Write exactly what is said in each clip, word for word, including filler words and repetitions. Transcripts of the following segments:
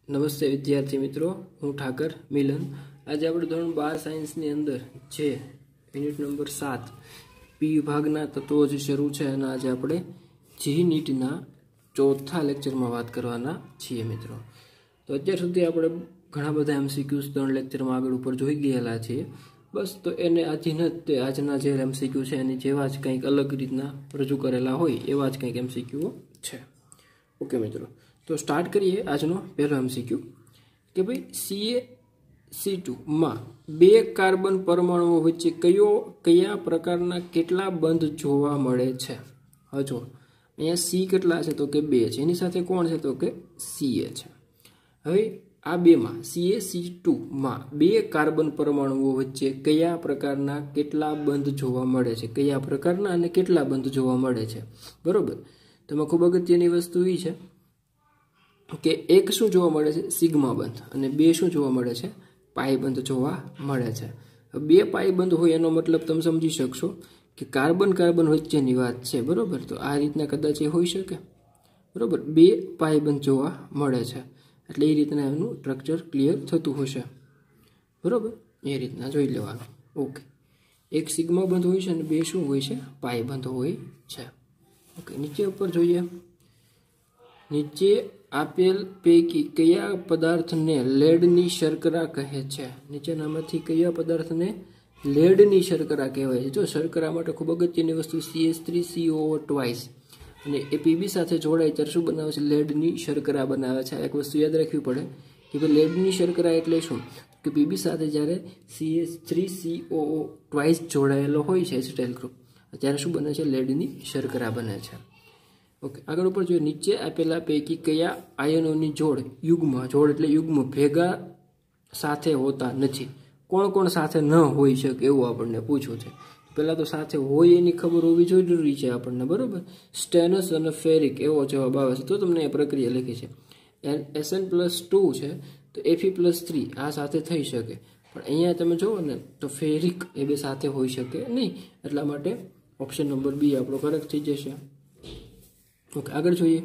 નમસ્તે વિદ્યાર્થી મિત્રો, હું ઠાકર મિલન. આજે આપણે ધોરણ બાર સાયન્સની અંદર જે યુનિટ નંબર સાત પી વિભાગના તત્વો જે શરૂ છે અને આજે આપણે જી નીટના ચોથા લેક્ચરમાં વાત કરવાના છીએ મિત્રો. તો અત્યાર સુધી આપણે ઘણા બધા એમસીક્યુઝ ત્રણ લેક્ચરમાં આગળ ઉપર જોઈ ગયેલા છીએ. બસ તો એને આધીન જ આજના જે એમસીક્યુ છે એની જેવા જ કંઈક અલગ રીતના રજૂ કરેલા હોય એવા જ કંઈક એમસીક્યુઓ છે. ઓકે મિત્રો, તો સ્ટાર્ટ કરીએ આજનો પહેલો એમસીક્યુ કે ભાઈ સીએ સી ટુમાં બે કાર્બન પરમાણુઓ વચ્ચે કયો કયા પ્રકારના કેટલા બંધ જોવા મળે છે. હવે જો અહીંયા સી કેટલા છે તો કે બે છે, એની સાથે કોણ છે તો કે સીએ છે. હવે આ બેમાં સીએ સી ટુમાં બે કાર્બન પરમાણુઓ વચ્ચે કયા પ્રકારના કેટલા બંધ જોવા મળે છે, કયા પ્રકારના અને કેટલા બંધ જોવા મળે છે. બરોબર, તો એમાં ખૂબ અગત્યની વસ્તુ એ છે કે એક શું જોવા મળે છે, સિગ્મા બંધ, અને બે શું જોવા મળે છે, પાઈ બંધ જોવા મળે છે. બે પાઈ બંધ હોય એનો મતલબ તમે સમજી શકશો કે કાર્બન કાર્બન વચ્ચેની વાત છે. બરોબર, તો આ રીતના કદાચ એ હોઈ શકે. બરોબર, બે પાઈ બંધ જોવા મળે છે એટલે એ રીતના એનું સ્ટ્રક્ચર ક્લિયર થતું હશે. બરોબર, એ રીતના જોઈ લેવાનું. ઓકે, એક સિગ્મા બંધ હોય છે અને બે શું હોય છે, પાઈ બંધ હોય છે. ઓકે, નીચે ઉપર જોઈએ. નીચે આપેલ પૈકી કયા પદાર્થને લેડની શર્કરા કહે છે? નીચેનામાંથી કયા પદાર્થને લેડની શર્કરા કહેવાય છે? જો શર્કરા માટે ખૂબ અગત્યની વસ્તુ C H three C O twice, અને એ પીબી સાથે જોડાય ત્યારે શું બનાવે છે, લેડની શર્કરા બનાવે છે. એક વસ્તુ યાદ રાખવી પડે કે ભાઈ લેડની શર્કરા એટલે શું, કે પીબી સાથે જ્યારે C H three C O twice જોડાયેલો હોય છે એસિટાઇલ ગ્રુપ, ત્યારે શું બને છે, લેડની શર્કરા બને છે. ઓકે, આગળ ઉપર જોઈએ. નીચે આપેલા પૈકી કયા આયનોની જોડ યુગ્મ, જોડ એટલે યુગ્મ, ભેગા સાથે હોતા નથી? કોણ કોણ સાથે ન હોઈ શકે એવું આપણને પૂછવું છે. પહેલાં તો સાથે હોય એની ખબર હોવી જરૂરી છે આપણને. બરાબર, સ્ટેનસ અને ફેરિક એવો જવાબ આવે છે તો તમને એ પ્રક્રિયા લખી છે. એસએન પ્લસ ટુ છે તો એફી પ્લસ થ્રી આ સાથે થઈ શકે, પણ અહીંયા તમે જુઓ ને તો ફેરિક એ બે સાથે હોઈ શકે નહીં, એટલા માટે ઓપ્શન નંબર બી આપણો કરેક્ટ થઈ જશે. ઓકે, આગળ જોઈએ.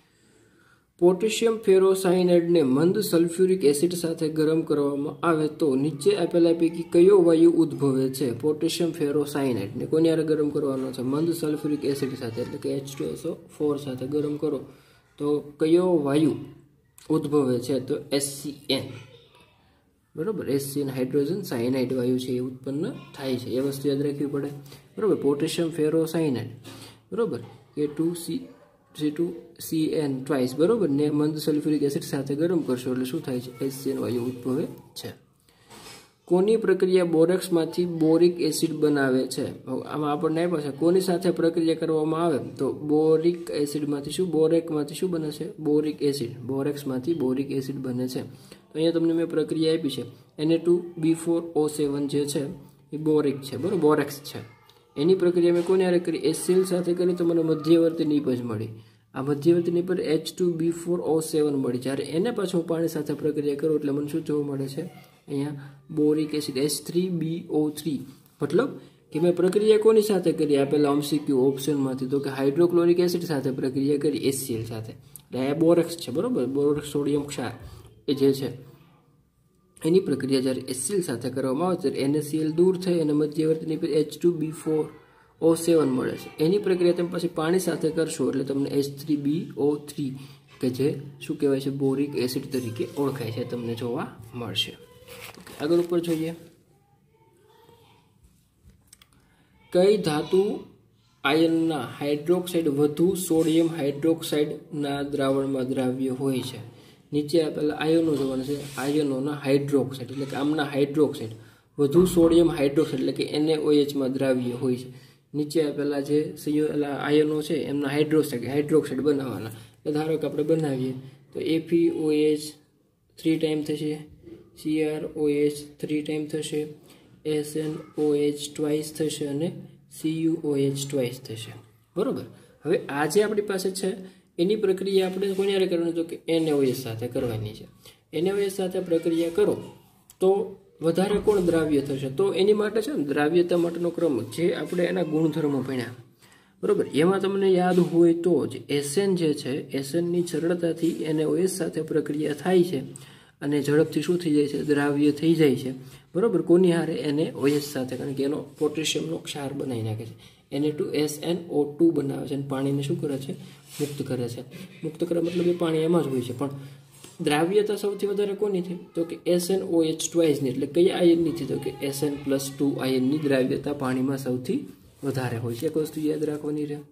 પોટેશિયમ ફેરોસાયનાઇડને મંદ સલ્ફ્યુરિક એસિડ સાથે ગરમ કરવામાં આવે તો નીચે આપેલા પૈકી કયો વાયુ ઉદ્ભવે છે? પોટેશિયમ ફેરોસાયનાઇડને કોની હારે ગરમ કરવાનો છે? મંદ સલ્ફ્યુરિક એસિડ સાથે, એટલે કે H two S O four સાથે ગરમ કરો તો કયો વાયુ ઉદ્ભવે છે? તો એસસીએન. બરાબર, એસસીએન હાઇડ્રોજન સાયનાઇડ વાયુ છે એ ઉત્પન્ન થાય છે. એ વસ્તુ યાદ રાખવી પડે. બરાબર, પોટેશિયમ ફેરોસાયનાઇડ, બરાબર, કે two C C two C N twice, બરાબર, ને મંદ સલ્ફ્યુરિક એસિડ સાથે ગરમ કરશો એટલે શું થાય છે, એસસીએન વાયુ ઉદ્ભવે છે. કોની પ્રક્રિયા બોરેક્સમાંથી બોરિક એસિડ બનાવે છે? આમાં આપણને આપ્યા છે કોની સાથે પ્રક્રિયા કરવામાં આવે તો બોરિક એસિડમાંથી શું, બોરેકમાંથી શું બને છે, બોરિક એસિડ, બોરેક્સમાંથી બોરિક એસિડ બને છે. તો અહીંયા તમને મેં પ્રક્રિયા આપી છે. N A two B four O seven જે છે એ બોરિક છે, બરાબર, બોરેક્સ છે. એની પ્રક્રિયા મેં કોની હારે કરી, એસસીએલ સાથે કરી તો મને મધ્યવર્તી નિપજ મળી. આ મધ્યવર્તી નિપજ H two B four O seven મળી. જ્યારે એને પાછું હું પાણી સાથે પ્રક્રિયા કરું એટલે મને શું જોવા મળે છે, અહીંયા boric acid H three B O three. મતલબ કે મેં પ્રક્રિયા કોની સાથે કરી, આપેલા એમસીક્યુ ઓપ્શનમાંથી તો કે હાઇડ્રોક્લોરિક એસિડ સાથે પ્રક્રિયા કરી એસસીએલ સાથે, એટલે આ બોરેક્સ છે. બરાબર, બોરેક્સ સોડિયમ ક્ષાર એ જે છે એની પ્રક્રિયા જ્યારે એસસીએલ સાથે કરવામાં આવે ત્યારે એનએસીએલ દૂર થઈ અને મધ્યવર્તીની પર H two B four O seven મળે છે. એની પ્રક્રિયા તમે પછી પાણી સાથે કરશો એટલે તમને H three B O three કે જે શું કહેવાય છે, બોરિક એસિડ તરીકે ઓળખાય છે, તમને જોવા મળશે. આગળ ઉપર જોઈએ. કઈ ધાતુ આયનના હાઇડ્રોક્સાઇડ વધુ સોડિયમ હાઇડ્રોક્સાઇડના દ્રાવણમાં દ્રાવ્ય હોય છે? નીચે આપેલા આયનો જોવાના છે. આયનોના હાઇડ્રોક્સાઇડ એટલે કે આમના હાઇડ્રોક્સાઇડ વધુ સોડિયમ હાઇડ્રોક્સાઇડ એટલે કે એનએઓએચમાં દ્રાવ્ય હોય છે. નીચે આપેલા જે આયનો છે એમના હાઇડ્રોક્સાઇડ હાઇડ્રોક્સાઇડ બનાવવાના. એટલે ધારો કે આપણે બનાવીએ તો એફીઓએચ થ્રી ટાઈમ થશે, સીઆરઓએચ થ્રી ટાઈમ થશે, એસએનઓએચ ટ્વાઇસ થશે અને સીયુઓએચ ટ્વાઇસ થશે. બરોબર, હવે આ જે આપણી પાસે છે એની પ્રક્રિયા આપણે કોની હારે કરવાની, તો કે એનએઓએચ સાથે કરવાની છે. એનએઓએચ સાથે પ્રક્રિયા કરો તો વધારે કોણ દ્રાવ્ય થશે? તો એની માટે છે ને દ્રાવ્યતા માટેનો ક્રમ જે આપણે એના ગુણધર્મો ભણ્યા. બરોબર. એમાં તમને યાદ હોય તો જ એસએન જે છે એસએનની સરળતાથી એનએઓએચ સાથે પ્રક્રિયા થાય છે અને ઝડપથી શું થઈ જાય છે, દ્રાવ્ય થઈ જાય છે. બરોબર. કોની હારે, એનએઓએચ સાથે, કારણ કે એનો પોટેશિયમનો ક્ષાર બનાવી નાખે છે. એને two S N O two બનાવે છે અને પાણીને શું કરે છે, મુક્ત કરે છે. મુક્ત કરે મતલબ એ પાણી એમાં જ હોય છે. પણ દ્રાવ્યતા સૌથી વધારે કોની છે, તો કે એસ એન ઓ એચ ટ્વાઇસની, એટલે કયા આયનની છે, તો કે એસ એન પ્લસ ટુ આયનની દ્રાવ્યતા પાણીમાં સૌથી વધારે હોય છે. એક વસ્તુ યાદ રાખવાની છે,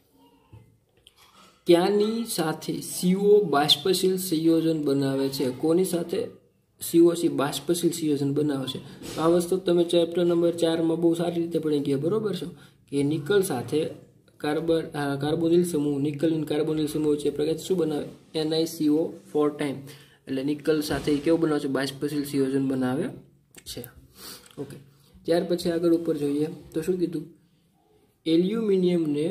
ક્યાંની સાથે સીઓ બાષ્પશીલ સંયોજન બનાવે છે, કોની સાથે સીઓસી બાષ્પશીલ સંયોજન બનાવે છે. તો આ વસ્તુ તમે ચેપ્ટર નંબર ચારમાં બહુ સારી રીતે ભણી ગયા, બરોબર છે, કે નિકલ સાથે કાર્બન કાર્બોનિલ સમૂહ, નિકલ અને કાર્બોનિલ સમૂહ છે પ્રગત શું બનાવે, એનઆઈસીઓ ફોર ટાઈમ, એટલે નિકલ સાથે કેવું બનાવે છે, બાષ્પશીલ સંયોજન બનાવે છે. ઓકે. ત્યાર પછી આગળ ઉપર જોઈએ તો શું કીધું, એલ્યુમિનિયમને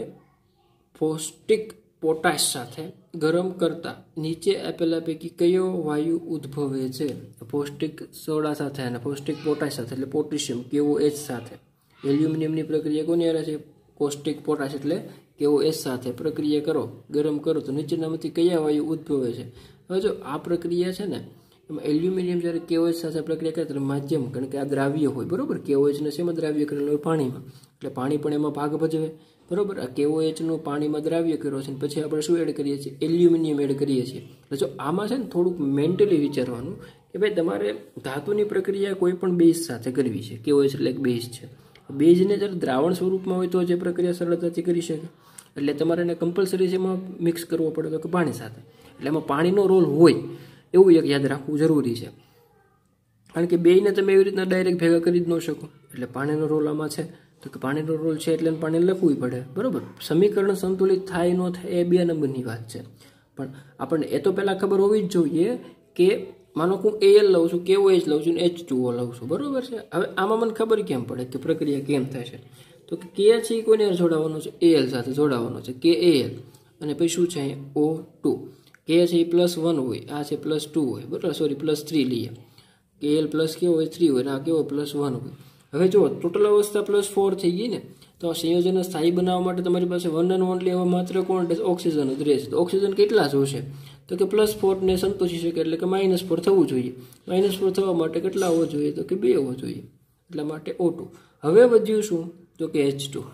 પૌષ્ટિક પોટાશ સાથે ગરમ કરતા નીચે આપેલા પૈકી કયો વાયુ ઉદ્ભવે છે. પૌષ્ટિક સોડા સાથે અને પૌષ્ટિક પોટાશ સાથે, એટલે પોટેશિયમ કેવો એચ સાથે. એલ્યુમિનિયમની પ્રક્રિયા કોની હારે છે, પૌષ્ટિક પોટાશ એટલે કેવો એચ સાથે પ્રક્રિયા કરો, ગરમ કરો તો નીચેનામાંથી કયા વાયુ ઉદ્ભવે છે. હવે જો આ પ્રક્રિયા છે ને, એમાં એલ્યુમિનિયમ જ્યારે કેઓએચ સાથે પ્રક્રિયા કરે ત્યારે માધ્યમ, કારણ કે આ દ્રાવ્ય હોય, બરોબર, કેઓએચને શેમાં દ્રાવ્ય કરેલું હોય, પાણીમાં, એટલે પાણી પણ એમાં ભાગ ભજવે, બરોબર. આ કેઓએચનું પાણીમાં દ્રાવ્ય કર્યો છે, પછી આપણે શું એડ કરીએ છીએ, એલ્યુમિનિયમ એડ કરીએ છીએ. એટલે જો આમાં છે ને થોડુંક મેન્ટલી વિચારવાનું કે ભાઈ તમારે ધાતુની પ્રક્રિયા કોઈ પણ બેઝ સાથે કરવી છે, કેઓએચ એટલે એક બેઝ છે. બેઝને જ્યારે દ્રાવણ સ્વરૂપમાં હોય તો જે પ્રક્રિયા સરળતાથી કરી શકે, એટલે તમારે એને કમ્પલસરી એમાં મિક્સ કરવો પડે તો કે પાણી સાથે, એટલે એમાં પાણીનો રોલ હોય એવું એક યાદ રાખવું જરૂરી છે. કારણ કે બેયને તમે એવી રીતના ડાયરેક્ટ ભેગા કરી જ ન શકો, એટલે પાણીનો રોલ આમાં છે, તો કે પાણીનો રોલ છે એટલે પાણી લખવું પડે, બરોબર. સમીકરણ સંતુલિત થાય ન થાય એ બે નંબરની વાત છે, પણ આપણને એ તો પહેલાં ખબર હોવી જ જોઈએ કે માનો હું એલ લઉં છું, કેવો એચ લઉં છું, એચ ટુ ઓ લઉં છું, બરોબર છે. હવે આમાં મને ખબર કેમ પડે કે પ્રક્રિયા કેમ થાય છે, તો કે કે છે એ કોને જોડાવાનો છે, એલ સાથે જોડાવાનો છે, કે એલ, અને પછી શું છે ઓ ટુ. કે છે એ પ્લસ વન હોય, આ છે પ્લસ ટુ હોય, બરાબર, સોરી પ્લસ થ્રી લઈએ, કે એલ પ્લસ કેવો હોય થ્રી હોય, ને આ કેવો પ્લસ વન હોય. હવે જો ટોટલ અવસ્થા પ્લસ ફોર થઈ ગઈ ને, તો આ સંયોજન સ્થાયી બનાવવા માટે તમારી પાસે વન એન્ડ ઓનલી હવે માત્ર કોણ ઓક્સિજન જ રહેશે. તો ઓક્સિજન કેટલા જોશે, તો કે પ્લસ ફોરને સંતોષી શકે, એટલે કે માઇનસ ફોર થવું જોઈએ. માઇનસ ફોર થવા માટે કેટલા હોવો જોઈએ, તો કે બે હોવો જોઈએ, એટલા માટે ઓ ટુ. હવે વધ્યું શું, તો કે એચ ટુ.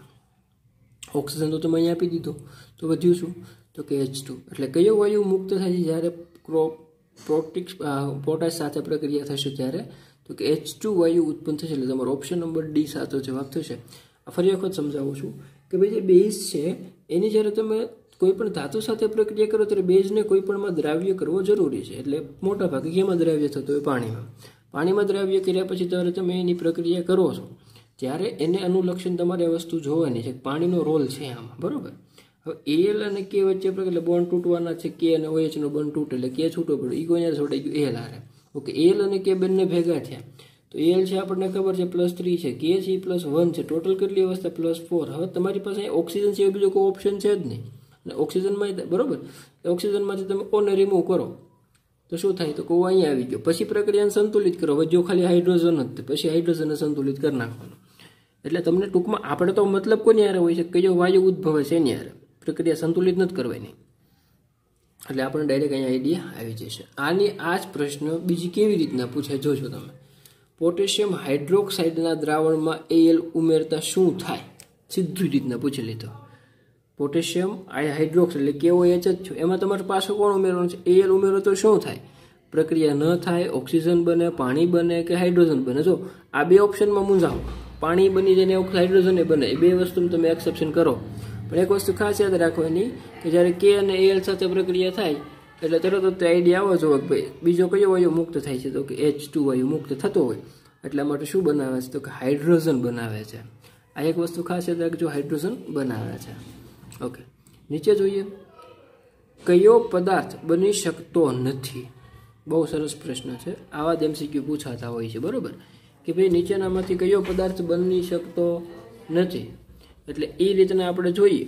ઓક્સિજન તો તમે અહીંયા આપી દીધો, તો વધ્યું શું, તો કે એચ ટુ. એટલે કયો વાયુ મુક્ત થાય છે જ્યારે પ્રોટિક પોટાશ સાથે પ્રક્રિયા થશે ત્યારે, તો કે એચ ટુ વાયુ ઉત્પન્ન થશે. એટલે તમારો ઓપ્શન નંબર ડી સાચો જવાબ થશે. ફરી વખત સમજાવું છું કે ભાઈ જે બેઝ છે એની જ્યારે તમે કોઈ પણ ધાતુ સાથે પ્રક્રિયા કરો ત્યારે બેઝને કોઈ પણમાં દ્રાવ્ય કરવો જરૂરી છે. એટલે મોટા ભાગે કેમાં દ્રાવ્ય થતો હોય, પાણીમાં. પાણીમાં દ્રાવ્ય કર્યા પછી ત્યારે તમે એની પ્રક્રિયા કરો છો ત્યારે એને અનુલક્ષીને તમારે આ વસ્તુ જોવાની છે, પાણીનો રોલ છે આમાં, બરોબર. હવે એલ અને કે વચ્ચે એટલે બોન્ડ તૂટવાના છે, કે અને ઓએચ નો બોન્ડ તૂટે એટલે કે છૂટો પડ્યો, ઈ કોઈ છોડાઈ ગયું એલ હારે. ઓકે, એલ અને કે બંને ભેગા થયા તો એલ છે આપણને ખબર છે પ્લસ થ્રી છે, કે છે પ્લસ વન છે, ટોટલ કેટલી અવસ્થા પ્લસ ફોર. હવે તમારી પાસે ઓક્સિજન છે, બીજો કોઈ ઓપ્શન છે જ નહીં, અને ઓક્સિજનમાં બરોબર, ઓક્સિજનમાંથી તમે ઓને રિમૂવ કરો તો શું થાય, તો કોઈ અહીંયા આવી ગયો. પછી પ્રક્રિયાને સંતુલિત કરો, જો ખાલી હાઇડ્રોજન જ, પછી હાઇડ્રોજનને સંતુલિત કરી નાખવાનું. એટલે તમને ટૂંકમાં આપણે તો મતલબ કોની હારે હોય છે, કયો વાયુ ઉદ્ભવે છે એની હારે પ્રક્રિયા સંતુલિત નથી કરવાની, એટલે આપણે ડાયરેક્ટ અહીંયા આઈડિયા આવી જશે. આની આ જ પ્રશ્ન બીજી કેવી રીતના પૂછાય જોજો તમે. પોટેશિયમ હાઇડ્રોક્સાઇડના દ્રાવણમાં એલ ઉમેરતા શું થાય, સીધી રીતના પૂછી લીધો. પોટેશિયમ હાઇડ્રોક્સાઇડ એટલે કેવો એચ જ છો, એમાં તમારે પાછો કોણ ઉમેરવાનું છે, એલ ઉમેરો તો શું થાય, પ્રક્રિયા ન થાય, ઓક્સિજન બને, પાણી બને કે હાઇડ્રોજન બને. જો આ બે ઓપ્શનમાં મૂંઝાવો, પાણી બની જાય ને હાઇડ્રોજન બને, એ બે વસ્તુ તમે એક્સેપ્શન કરો. પણ એક વસ્તુ ખાસ યાદ રાખવાની કે જ્યારે કે અને એલ સાથે પ્રક્રિયા થાય એટલે તરત જ આઈડિયા આવો જો કે ભાઈ બીજો કયો વાયુ મુક્ત થાય છે, તો કે એચ ટુ વાયુ મુક્ત થતો હોય, એટલા માટે શું બનાવે છે, તો કે હાઇડ્રોજન બનાવે છે. આ એક વસ્તુ ખાસ યાદ રાખજો, હાઇડ્રોજન બનાવે છે. ઓકે, નીચે જોઈએ, કયો પદાર્થ બની શકતો નથી. બહુ સરસ પ્રશ્ન છે, આવા જ એમસીક્યુ પૂછાતા હોય છે, બરોબર, કે ભાઈ નીચેનામાંથી કયો પદાર્થ બની શકતો નથી. એટલે એ રીતના આપણે જોઈએ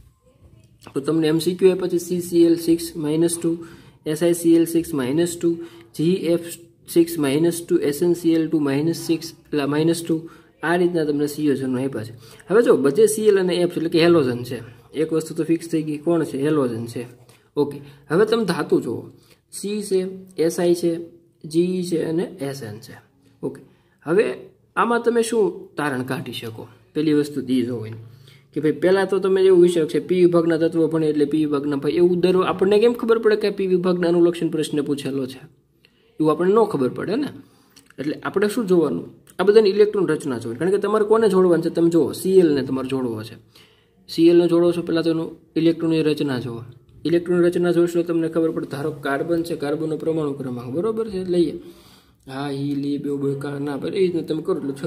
તો તમને એમસીક્યુ એ પછી C C L six minus two, S I C L six minus two, G F six minus two, S N C L two minus six એટલે માઇનસ ટુ, આ રીતના તમને સંયોજનો આપ્યા છે. હવે જો બધે સીએલ અને એફ એટલે કે હેલોજન છે. એક વસ્તુ તો ફિક્સ થઈ ગઈ, કોણ છે? હેલોજન છે. ઓકે, હવે તમે ધાતુ જુઓ, સી છે, એસઆઈ છે, જીઈ છે અને એસએન છે. ઓકે, હવે આમાં તમે શું તારણ કાઢી શકો? પેલી વસ્તુ દી જોઈ કે ભાઈ પહેલાં તો તમે એવું વિચારો છે પી વિભાગના તત્વો ભણે એટલે પી વિભાગના ભાઈ એવું દર આપણને કેમ ખબર પડે કે પી વિભાગના અનુલક્ષણ પ્રશ્ન પૂછેલો છે? એવું આપણને ન ખબર પડે ને. એટલે આપણે શું જોવાનું? આ બધાની ઇલેક્ટ્રોન રચના જોવાની. કારણ કે તમારે કોને જોડવાનું છે તમે જુઓ, સીએલને તમારે જોડવો છે. સીએલને જોડો છો પહેલાં તો એનું ઇલેક્ટ્રોનની રચના જુઓ. ઇલેક્ટ્રોન રચના જોઈશો તમને ખબર પડે. ધારો કાર્બન છે, કાર્બનનો પરમાણુ ક્રમાંક બરોબર છે, લઈએ હા હી લી બે બે કા ના પર એ રીતના તમે કરો એટલે છ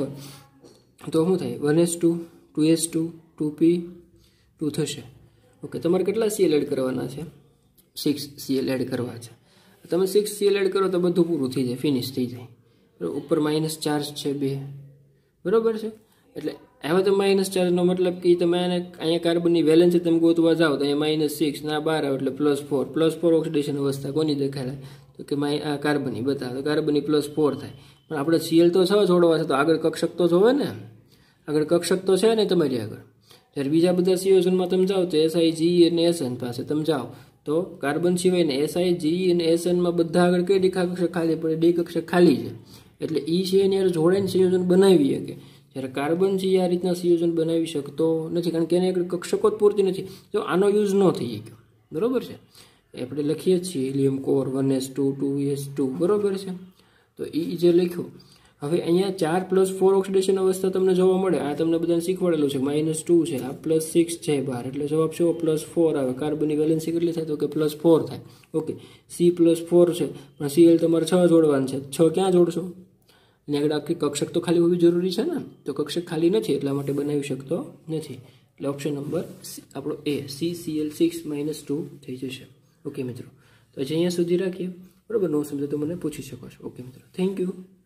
તો શું થાય? One S two, two S two, two P two થશે. ઓકે, તમારે કેટલા સીએલ એડ કરવાના છે? સિક્સ સીએલ એડ કરવા છે. તમે સિક્સ સીએલ એડ કરો તો બધું પૂરું થઈ જાય, ફિનિશ થઈ જાય. ઉપર માઇનસ ચાર્જ છે બે, બરાબર છે. એટલે હવે તો માઇનસ ચાર્જનો મતલબ કે તમે આને અહીંયા કાર્બનની વેલેન્સી તમે ગોતવા જાઓ તો અહીંયા માઇનસ સિક્સ ના બાર આવે એટલે plus four. Plus four oxidation અવસ્થા કોની દેખાડે? તો કે માય આ કાર્બનની બતાવે તો કાર્બનની પ્લસ ફોર થાય. પણ આપણે સીએલ તો છ જોડવા છે તો આગળ કક્ષક તો જોવે ને, આગળ કક્ષક તો છે ને તમારી આગળ. જ્યારે બીજા બધા સંયોજનમાં તમે જાઓ તો એસઆઈ, જીઈ અને એસએન પાસે તમે જાઓ તો કાર્બન સિવાય ને એસઆઈ, જીઈ અને એસએનમાં બધા આગળ કઈ ડી કક્ષક ખાલી પડે? ડી કક્ષક ખાલી છે. એટલે ઈ છે એની યાર જોડાઈને સંયોજન બનાવી શકે. જ્યારે કાર્બન છે આ રીતના સંયોજન બનાવી શકતો નથી, કારણ કે એને આગળ કક્ષકો જ પૂરતી નથી. જો આનો યુઝ ન થઈ ગયો, બરોબર છે. આપણે લખીએ છીએ helium core one S two, two S two, બરોબર છે. તો એ જે લખ્યું, હવે અહીંયા ચાર પ્લસ ફોર ઓક્સિડેશન અવસ્થા તમને જોવા મળે. આ તમને બધાને શીખવાડેલું છે. માઇનસ ટુ છે, આ પ્લસ સિક્સ છે બહાર, એટલે જવાબ શું? પ્લસ ફોર આવે. કાર્બનની વેલેન્સી કેટલી થાય? તો કે પ્લસ ફોર થાય. ઓકે, સી પ્લસ ફોર છે પણ સીએલ તમારે છ જોડવાનું છે. છ ક્યાં જોડશો? અને આગળ આખી કક્ષક તો ખાલી હોવી જરૂરી છે ને. તો કક્ષક ખાલી નથી એટલા માટે બનાવી શકતો નથી. એટલે ઓપ્શન નંબર આપણો A C CL six minus two થઈ જશે. ઓકે મિત્રો, તો હજી અહીંયા સુધી રાખીએ. બરાબર, ન સમજે તો મને પૂછી શકો છો. ઓકે મિત્રો, થેન્ક યુ.